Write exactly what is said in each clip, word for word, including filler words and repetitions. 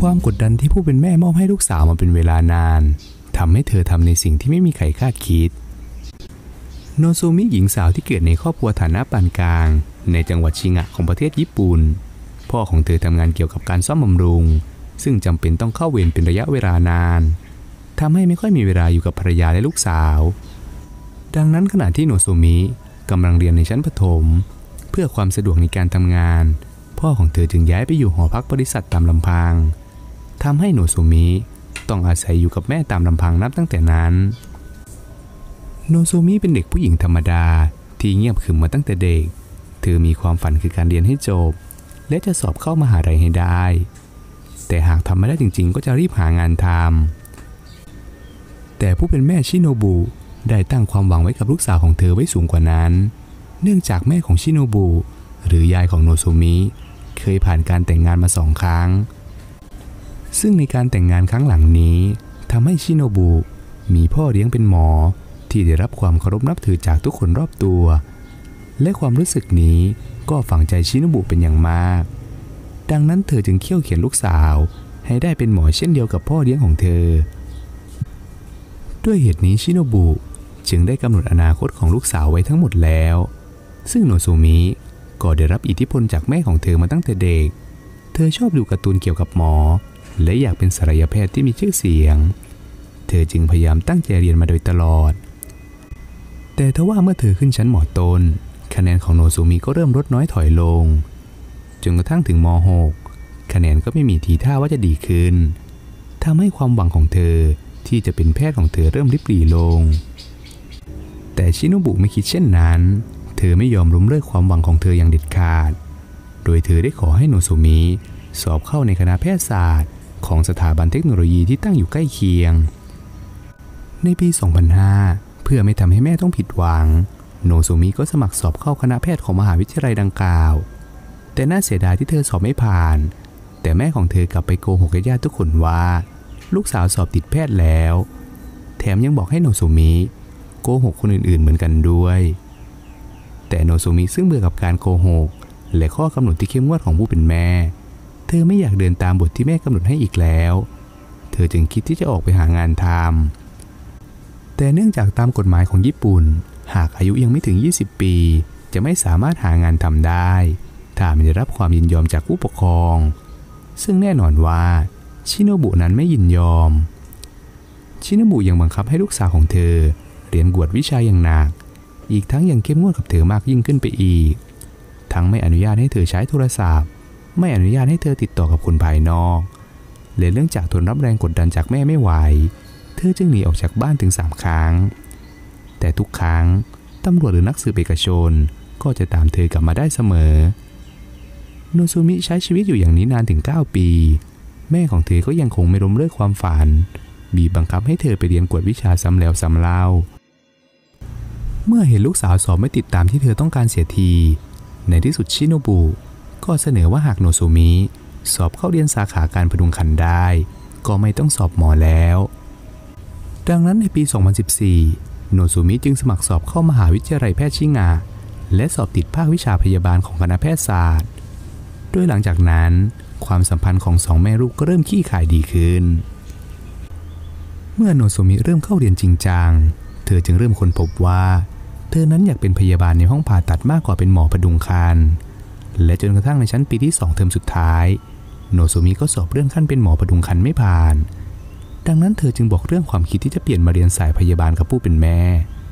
ความกดดันที่ผู้เป็นแม่มอบให้ลูกสาวมาเป็นเวลานานทำให้เธอทำในสิ่งที่ไม่มีใครคาดคิดโนซูมิหญิงสาวที่เกิดในครอบครัวฐานะปานกลางในจังหวัดชิงะของประเทศญี่ปุ่นพ่อของเธอทำงานเกี่ยวกับการซ่อมบำรุงซึ่งจำเป็นต้องเข้าเวรเป็นระยะเวลานานทำให้ไม่ค่อยมีเวลาอยู่กับภรรยาและลูกสาวดังนั้นขณะที่โนซูมิกำลังเรียนในชั้นประถมเพื่อความสะดวกในการทำงานพ่อของเธอจึงย้ายไปอยู่หอพักบริษัทตามลำพังทำให้โนซูมิต้องอาศัยอยู่กับแม่ตามลำพังนับตั้งแต่นั้นโนซูมิเป็นเด็กผู้หญิงธรรมดาที่เงียบขรึมมาตั้งแต่เด็กเธอมีความฝันคือการเรียนให้จบและจะสอบเข้ามหาลัยให้ได้แต่หากทำไม่ได้จริงๆก็จะรีบหางานทำแต่ผู้เป็นแม่ชิโนบุได้ตั้งความหวังไว้กับลูกสาวของเธอไว้สูงกว่านั้นเนื่องจากแม่ของชิโนบุหรือยายของโนซูมิเคยผ่านการแต่งงานมาสองครั้งซึ่งในการแต่งงานครั้งหลังนี้ทำให้ชิโนบุมีพ่อเลี้ยงเป็นหมอที่ได้รับความเคารพนับถือจากทุกคนรอบตัวและความรู้สึกนี้ก็ฝังใจชิโนบุเป็นอย่างมากดังนั้นเธอจึงเคี่ยวเข็นลูกสาวให้ได้เป็นหมอเช่นเดียวกับพ่อเลี้ยงของเธอด้วยเหตุนี้ชิโนบุจึงได้กำหนดอนาคตของลูกสาวไว้ทั้งหมดแล้วซึ่งโนซูมิก็ได้รับอิทธิพลจากแม่ของเธอมาตั้งแต่เด็กเธอชอบดูการ์ตูนเกี่ยวกับหมอและอยากเป็นศัลยแพทย์ที่มีชื่อเสียงเธอจึงพยายามตั้งใจเรียนมาโดยตลอดแต่ทว่าเมื่อเธอขึ้นชั้นม.ต้นคะแนนของโนซูมิก็เริ่มลดน้อยถอยลงจนกระทั่งถึงม.หกคะแนนก็ไม่มีทีท่าว่าจะดีขึ้นทำให้ความหวังของเธอที่จะเป็นแพทย์ของเธอเริ่มริบหรี่ลงแต่ชิโนบุไม่คิดเช่นนั้นเธอไม่ยอมล้มเลิกความหวังของเธออย่างเด็ดขาดโดยเธอได้ขอให้โนซูมิสอบเข้าในคณะแพทยศาสตร์ของสถาบันเทคโนโลยีที่ตั้งอยู่ใกล้เคียงในปี สองพันห้า เพื่อไม่ทำให้แม่ต้องผิดหวังโนซูมิก็สมัครสอบเข้าคณะแพทย์ของมหาวิทยาลัยดังกล่าวแต่น่าเสียดายที่เธอสอบไม่ผ่านแต่แม่ของเธอกลับไปโกหกญาติทุกคนว่าลูกสาวสอบติดแพทย์แล้วแถมยังบอกให้โนซูมิโกหกคนอื่นๆเหมือนกันด้วยแต่โนซูมิซึ่งเบื่อกับการโกหกและข้อกำหนดที่เข้มงวดของผู้เป็นแม่เธอไม่อยากเดินตามบทที่แม่กำหนดให้อีกแล้วเธอจึงคิดที่จะออกไปหางานทำแต่เนื่องจากตามกฎหมายของญี่ปุ่นหากอายุยังไม่ถึงยี่สิบปีจะไม่สามารถหางานทำได้ถ้าไม่ได้รับความยินยอมจากผู้ปกครองซึ่งแน่นอนว่าชิโนบุนั้นไม่ยินยอมชิโนบุยังบังคับให้ลูกสาวของเธอเรียนกวดวิชาอย่างหนักอีกทั้งยังเข้มงวดกับเธอมากยิ่งขึ้นไปอีกทั้งไม่อนุญาตให้เธอใช้โทรศัพท์ไม่อนุญาตให้เธอติดต่อกับคนภายนอกและเรื่องจากทนรับแรงกดดันจากแม่ไม่ไหวเธอจึงหนีออกจากบ้านถึงสามครั้งแต่ทุกครั้งตำรวจหรือนักสืบเอกชนก็จะตามเธอกลับมาได้เสมอโนซูมิใช้ชีวิตอยู่อย่างนี้นานถึงเก้าปีแม่ของเธอก็ยังคงไม่ล้มเลิกความฝันบีบบังคับให้เธอไปเรียนกวดวิชาซ้ำแล้วซ้ำเล่าเมื่อเห็นลูกสาวสอบไม่ติดตามที่เธอต้องการเสียทีในที่สุดชิโนบุก็เสนอว่าหากโนซูมิสอบเข้าเรียนสาขาการพดุงครรภ์ได้ก็ไม่ต้องสอบหมอแล้วดังนั้นในปี สองพันสิบสี่ โนซูมิจึงสมัครสอบเข้ามหาวิทยาลัยแพทย์ชิงะและสอบติดภาควิชาพยาบาลของคณะแพทยศาสตร์โดยหลังจากนั้นความสัมพันธ์ของสองแม่ลูกก็เริ่มขี้ข่ายดีขึ้นเมื่อโนซูมิเริ่มเข้าเรียนจริงจังเธอจึงเริ่มค้นพบว่าเธอนั้นอยากเป็นพยาบาลในห้องผ่าตัดมากกว่าเป็นหมอพดุงครรภ์และจนกระทั่งในชั้นปีที่สองเทอมสุดท้ายโนซูมิก็สอบเลื่อนขั้นเป็นหมอพดุงครรภ์ไม่ผ่านดังนั้นเธอจึงบอกเรื่องความคิดที่จะเปลี่ยนมาเรียนสายพยาบาลกับผู้เป็นแม่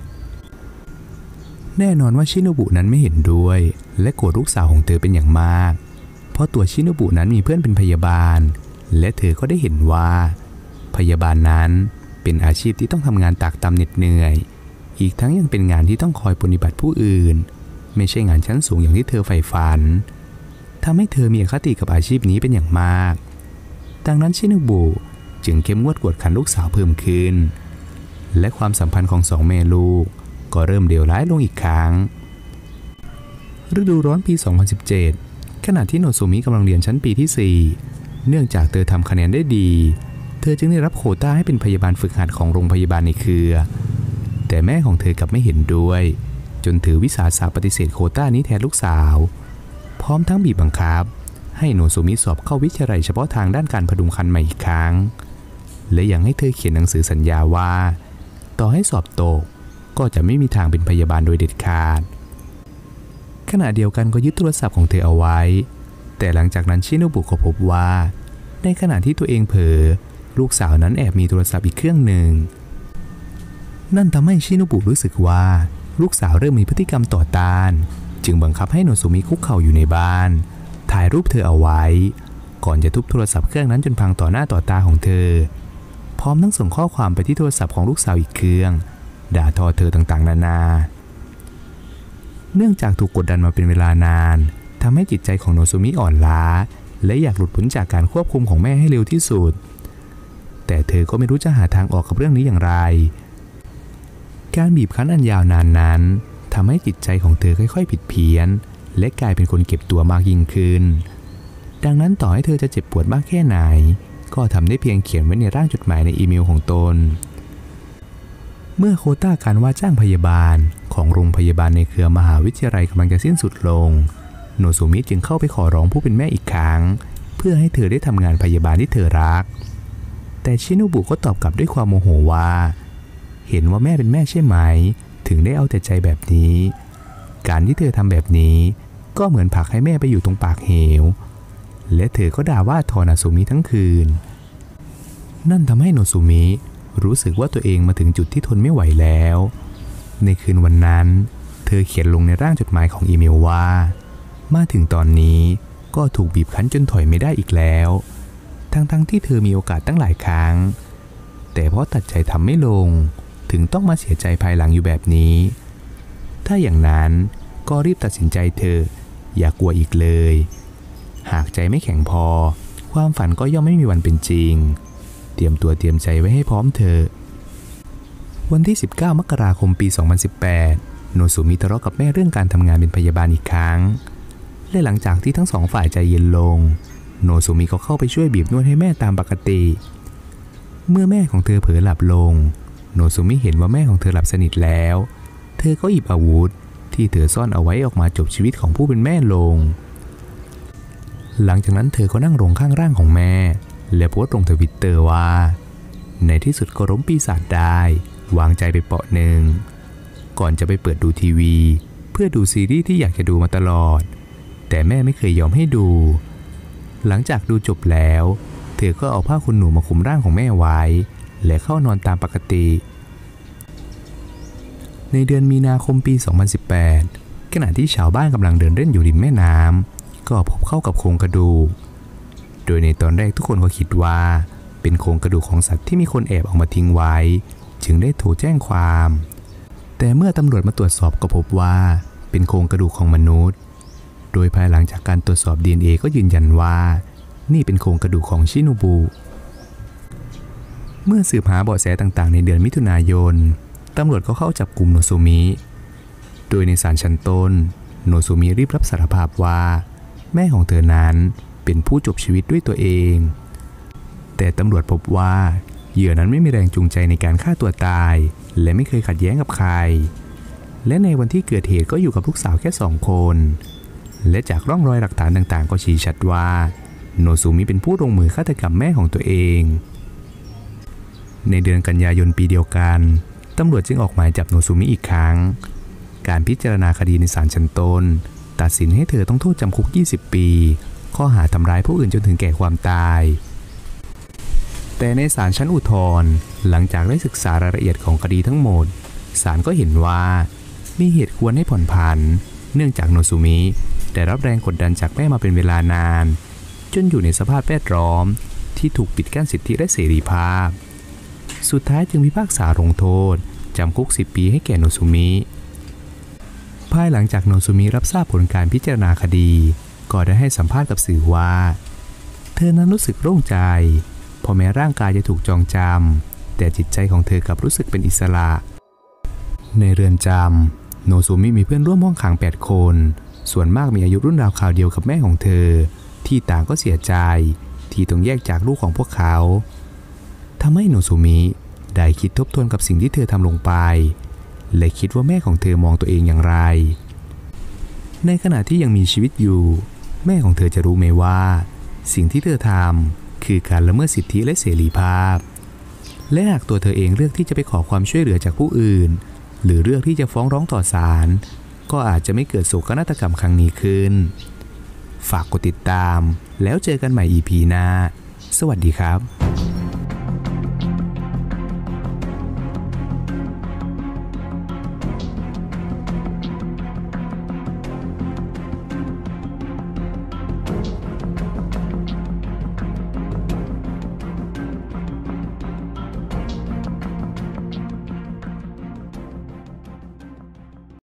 แน่นอนว่าชิโนบุนั้นไม่เห็นด้วยและโกรธลูกสาวของเธอเป็นอย่างมากเพราะตัวชิโนบุนั้นมีเพื่อนเป็นพยาบาลและเธอก็ได้เห็นว่าพยาบาลนั้นเป็นอาชีพที่ต้องทำงานตากตำเหน็ดเหนื่อยอีกทั้งยังเป็นงานที่ต้องคอยปฏิบัติผู้อื่นไม่ใช่งานชั้นสูงอย่างที่เธอใฝ่ฝันทำให้เธอมีอคติกับอาชีพนี้เป็นอย่างมากดังนั้นชิโนบุจึงเข้มงวดกวดขันลูกสาวเพิ่มขึ้นและความสัมพันธ์ของสองแม่ลูกก็เริ่มเลวร้ายลงอีกครั้งฤดูร้อนปี สองพันสิบเจ็ด ขณะที่โนซูมิกำลังเรียนชั้นปีที่ สี่ เนื่องจากเธอทำคะแนนได้ดีเธอจึงได้รับโควต้าให้เป็นพยาบาลฝึกหัดของโรงพยาบาลในเครือแต่แม่ของเธอกลับไม่เห็นด้วยจนถือวิสาสะปฏิเสธโควต้านี้แทนลูกสาวพร้อมทั้งบีบบังคับให้โนซูมิสอบเข้าวิทยาลัยเฉพาะทางด้านการพดุงครรภ์ใหม่อีกครั้งและยังให้เธอเขียนหนังสือสัญญาว่าต่อให้สอบตกก็จะไม่มีทางเป็นพยาบาลโดยเด็ดขาดขณะเดียวกันก็ยึดโทรศัพท์ของเธอเอาไว้แต่หลังจากนั้นชิโนบุก็พบว่าในขณะที่ตัวเองเผลอลูกสาวนั้นแอบมีโทรศัพท์อีกเครื่องหนึ่งนั่นทำให้ชิโนบุรู้สึกว่าลูกสาวเริ่มมีพฤติกรรมต่อต้านจึงบังคับให้โนซูมิคุกเข่าอยู่ในบ้านถ่ายรูปเธอเอาไว้ก่อนจะทุบโทรศัพท์เครื่องนั้นจนพังต่อหน้าต่อตาของเธอพร้อมทั้งส่งข้อความไปที่โทรศัพท์ของลูกสาวอีกเครื่องด่าทอเธอต่างๆนานาเนื่องจากถูกกดดันมาเป็นเวลานานทำให้จิตใจของโนซูมิอ่อนล้าและอยากหลุดพ้นจากการควบคุมของแม่ให้เร็วที่สุดแต่เธอก็ไม่รู้จะหาทางออกกับเรื่องนี้อย่างไรการบีบคั้นอันยาวนานนั้นทำให้จิตใจของเธอค่อยๆผิดเพี้ยนและกลายเป็นคนเก็บตัวมากยิ่งขึ้นดังนั้นต่อให้เธอจะเจ็บปวดมากแค่ไหนก็ทำได้เพียงเขียนไว้ในร่างจดหมายในอีเมลของตนเมื่อโควต้าการว่าจ้างพยาบาลของโรงพยาบาลในเครือมหาวิทยาลัยกำลังจะสิ้นสุดลงโนซูมิจึงเข้าไปขอร้องผู้เป็นแม่อีกครั้งเพื่อให้เธอได้ทำงานพยาบาลที่เธอรักแต่ชิโนบุก็ตอบกลับด้วยความโมโหว่าเห็นว่าแม่เป็นแม่ใช่ไหมถึงได้เอาแต่ใจแบบนี้การที่เธอทำแบบนี้ก็เหมือนผลักให้แม่ไปอยู่ตรงปากเหวและเธอก็ด่าว่าทอนาซูมิทั้งคืนนั่นทำให้โนซูมิรู้สึกว่าตัวเองมาถึงจุดที่ทนไม่ไหวแล้วในคืนวันนั้นเธอเขียนลงในร่างจดหมายของอีเมลว่ามาถึงตอนนี้ก็ถูกบีบคั้นจนถอยไม่ได้อีกแล้วทั้งๆ ท, ที่เธอมีโอกาสตั้งหลายครั้งแต่เพราะตัดใจทำไม่ลงถึงต้องมาเสียใจภายหลังอยู่แบบนี้ถ้าอย่างนั้นก็รีบตัดสินใจเธออย่ากลัวอีกเลยหากใจไม่แข็งพอความฝันก็ย่อมไม่มีวันเป็นจริงเตรียมตัวเตรียมใจไว้ให้พร้อมเธอวันที่สิบเก้ามกราคมปีสองพันสิบแปดโนซูมิทะเลาะกับแม่เรื่องการทำงานเป็นพยาบาลอีกครั้งและหลังจากที่ทั้งสองฝ่ายใจเย็นลงโนซูมิก็เข้าไปช่วยบีบนวดให้แม่ตามปกติเมื่อแม่ของเธอเผลอหลับลงโนซูมิเห็นว่าแม่ของเธอหลับสนิทแล้วเธอก็หยิบอาวุธที่เธอซ่อนเอาไว้ออกมาจบชีวิตของผู้เป็นแม่ลงหลังจากนั้นเธอก็นั่งลงข้างร่างของแม่และโพสต์ลงทวิตเตอร์ว่าในที่สุดก็ล้มปีศาจได้วางใจไปเปาะหนึ่งก่อนจะไปเปิดดูทีวีเพื่อดูซีรีส์ที่อยากจะดูมาตลอดแต่แม่ไม่เคยยอมให้ดูหลังจากดูจบแล้วเธอก็เอาผ้าขนหนูมาคลุมร่างของแม่ไว้และเข้านอนตามปกติในเดือนมีนาคมปีสองพันสิบแปดขณะที่ชาวบ้านกำลังเดินเล่นอยู่ริมแม่น้ำก็พบเข้ากับโครงกระดูกโดยในตอนแรกทุกคนก็คิดว่าเป็นโครงกระดูกของสัตว์ที่มีคนแอบเอามาทิ้งไว้จึงได้โทรแจ้งความแต่เมื่อตำรวจมาตรวจสอบก็พบว่าเป็นโครงกระดูกของมนุษย์โดยภายหลังจากการตรวจสอบ ดี เอ็น เอ ก็ยืนยันว่านี่เป็นโครงกระดูกของชิโนบุเมื่อสืบหาเบาะแสต่างๆในเดือนมิถุนายนตำรวจก็เข้าจับกลุ่มโนซูมิโดยในศาลชั้นต้นโนซูมิรีบรับสารภาพว่าแม่ของเธอนั้นเป็นผู้จบชีวิตด้วยตัวเองแต่ตำรวจพบว่าเหยื่อนั้นไม่มีแรงจูงใจในการฆ่าตัวตายและไม่เคยขัดแย้งกับใครและในวันที่เกิดเหตุก็อยู่กับลูกสาวแค่สองคนและจากร่องรอยหลักฐานต่างๆก็ชี้ชัดว่าโนซูมิเป็นผู้ลงมือฆาตกรรมแม่ของตัวเองในเดือนกันยายนปีเดียวกันตำรวจจึงออกหมายจับโนซูมิอีกครั้งการพิจารณาคดีในศาลชั้นต้นตัดสินให้เธอต้องโทษจำคุกยี่สิบปีข้อหาทำร้ายผู้อื่นจนถึงแก่ความตายแต่ในศาลชั้นอุทธรณ์หลังจากได้ศึกษารายละเอียดของคดีทั้งหมดศาลก็เห็นว่ามีเหตุควรให้ผ่อนผันเนื่องจากโนซูมิได้รับแรงกดดันจากแม่มาเป็นเวลานานจนอยู่ในสภาพแวดล้อมที่ถูกปิดกั้นสิทธิและเสรีภาพสุดท้ายจึงพิพากษาลงโทษจำคุกสิบปีให้แก่โนซูมิภายหลังจากโนซูมิรับทราบผลการพิจารณาคดีก็ได้ให้สัมภาษณ์กับสื่อว่าเธอนั้นรู้สึกโล่งใจพอแม้ร่างกายจะถูกจองจำแต่จิตใจของเธอกลับรู้สึกเป็นอิสระในเรือนจำโนซูมิมีเพื่อนร่วมห้องขังแปดคนส่วนมากมีอายุรุ่นราวคราวเดียวกับแม่ของเธอที่ต่างก็เสียใจที่ต้องแยกจากลูกของพวกเขาทำให้โนซูมิได้คิดทบทวนกับสิ่งที่เธอทำลงไปและคิดว่าแม่ของเธอมองตัวเองอย่างไรในขณะที่ยังมีชีวิตอยู่แม่ของเธอจะรู้ไหมว่าสิ่งที่เธอทำคือการละเมิดสิทธิและเสรีภาพและหากตัวเธอเองเลือกที่จะไปขอความช่วยเหลือจากผู้อื่นหรือเลือกที่จะฟ้องร้องต่อศาลก็อาจจะไม่เกิดโศกนาฏกรรมครั้งนี้ขึ้นฝากกดติดตามแล้วเจอกันใหม่ อี พี หน้าสวัสดีครับ